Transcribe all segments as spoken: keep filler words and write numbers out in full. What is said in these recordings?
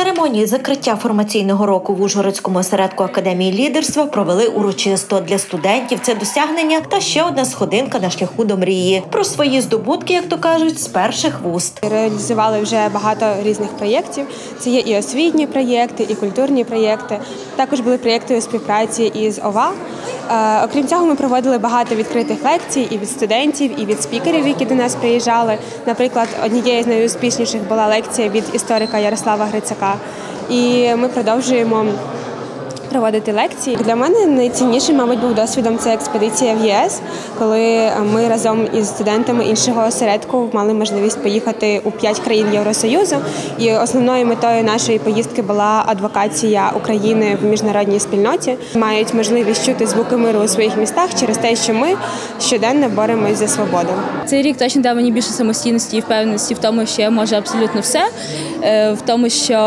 Церемонію закриття формаційного року в Ужгородському осередку Академії лідерства провели урочисто. Для студентів це досягнення та ще одна сходинка на шляху до мрії. Про свої здобутки, як то кажуть, з перших вуст. Реалізували вже багато різних проєктів. Це є і освітні проєкти, і культурні проєкти. Також були проєкти у співпраці із ОВА. Е, окрім цього, ми проводили багато відкритих лекцій і від студентів, і від спікерів, які до нас приїжджали. Наприклад, однією з найуспішніших була лекція від історика Ярослава Грицака. І ми продовжуємо проводити лекції. Для мене найціннішим, мабуть, був досвідом це експедиція в ЄС, коли ми разом із студентами іншого осередку мали можливість поїхати у п'ять країн Євросоюзу. І основною метою нашої поїздки була адвокація України в міжнародній спільноті. Мають можливість чути звуки миру у своїх містах через те, що ми щоденно боремось за свободу. Цей рік точно дав мені більше самостійності і впевненості в тому, що я можу абсолютно все, в тому, що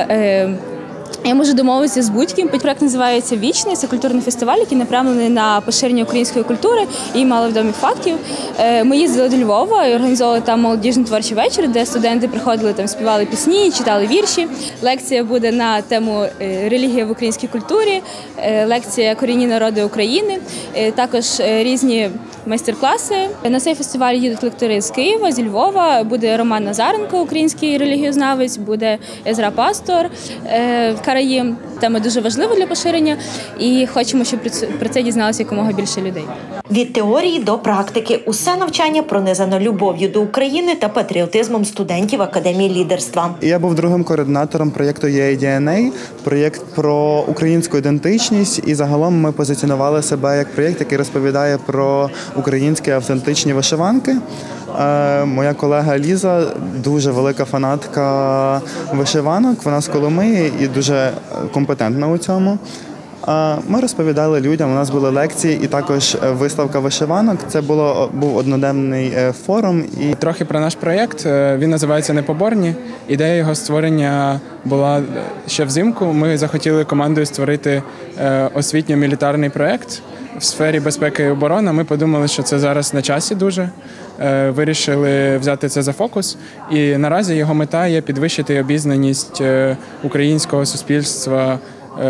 я можу домовитися з будь-ким. Проект називається «Вічний». Це культурний фестиваль, який направлений на поширення української культури і маловідомих фактів. Ми їздили до Львова і організовували там молодіжний творчий вечір, де студенти приходили, там співали пісні, читали вірші. Лекція буде на тему «Релігія в українській культурі», лекція «Корінні народи України», також різні майстер-класи. На цей фестиваль їдуть лектори з Києва, зі Львова. Буде Роман Назаренко, український релігієзнавець, буде Езра Пастор, Караїм. Тема дуже важлива для поширення і хочемо, щоб про це дізналося якомога більше людей. Від теорії до практики. Усе навчання пронизано любов'ю до України та патріотизмом студентів Академії лідерства. Я був другим координатором проєкту «Є ай ді ен ей», проєкт про українську ідентичність, і загалом ми позиціонували себе як проєкт, який розповідає про українські автентичні вишиванки. Моя колега Ліза дуже велика фанатка вишиванок, вона з Коломиї і дуже компетентна у цьому. Ми розповідали людям, у нас були лекції і також виставка вишиванок. Це було, був одноденний форум. І трохи про наш проєкт. Він називається «Непоборні». Ідея його створення була ще взимку. Ми захотіли командою створити освітньо-мілітарний проєкт в сфері безпеки і оборони. Ми подумали, що це зараз на часі дуже. Вирішили взяти це за фокус. І наразі його мета є підвищити обізнаність українського суспільства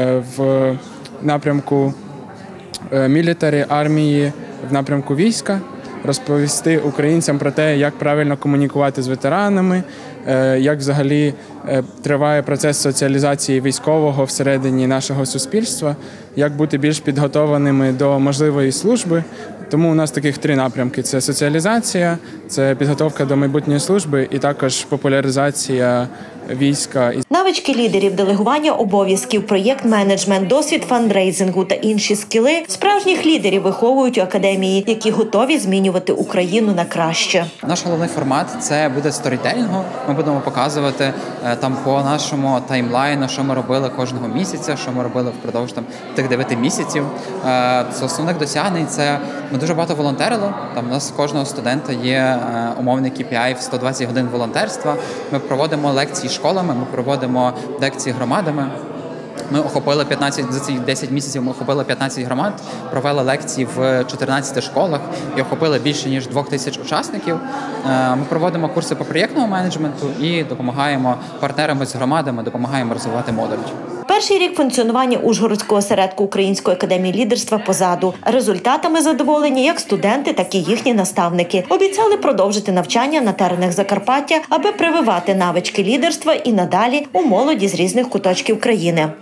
в напрямку мілітарі, армії, в напрямку війська, розповісти українцям про те, як правильно комунікувати з ветеранами, як взагалі триває процес соціалізації військового всередині нашого суспільства, як бути більш підготованими до можливої служби. Тому у нас таких три напрямки – це соціалізація, це підготовка до майбутньої служби і також популяризація війська. Навички лідерів, делегування обов'язків, проєкт-менеджмент, досвід фандрейзингу та інші скіли справжніх лідерів виховують у Академії, які готові змінювати Україну на краще. Наш головний формат – це буде сторітелінгу. Ми будемо показувати там по нашому таймлайну, що ми робили кожного місяця, що ми робили впродовж там тих дев'яти місяців. З основних досягнень це ми дуже багато волонтерили. Там у нас кожного студента є умовний кей пі ай в сто двадцять годин волонтерства. Ми проводимо лекції школами, ми проводимо лекції громадами. Ми охопили п'ятнадцять, за ці десять місяців ми охопили п'ятнадцять громад, провели лекції в чотирнадцяти школах і охопили більше, ніж двох тисяч учасників. Ми проводимо курси по проєктному менеджменту і допомагаємо партнерам з громадами, допомагаємо розвивати модуль. Перший рік функціонування Ужгородського осередку Української академії лідерства позаду. Результатами задоволені як студенти, так і їхні наставники. Обіцяли продовжити навчання на теренах Закарпаття, аби прививати навички лідерства і надалі у молоді з різних куточків країни.